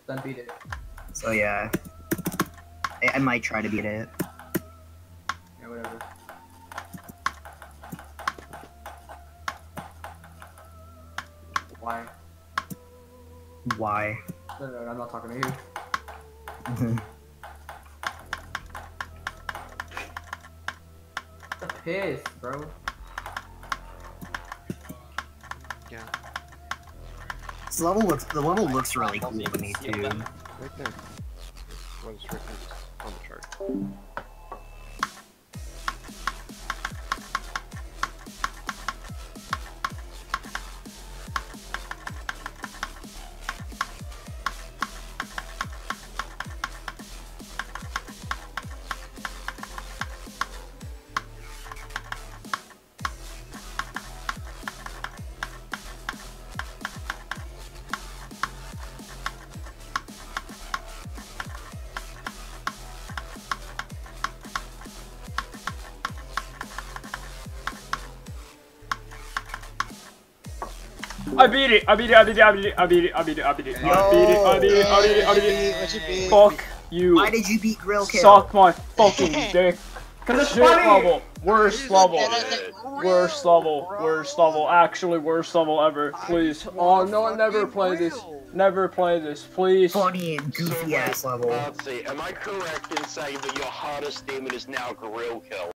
Then beat it. So yeah, I might try to beat it. Yeah, whatever. Why? Why? No, I'm not talking to you. The piss, bro. Yeah. The level looks really cool to me too. Right there. What is right next on the chart? I beat it! I beat it! Fuck you. Why did you beat Grill Kill? Suck my fucking dick. Cause it's Shit funny! level. Worst level. Worst level. Actually, worst level ever. Please. Oh no, never play this. Never play this, please. Funny and goofy ass level. Let's see, am I correct in saying that your hardest demon is now Grill Kill?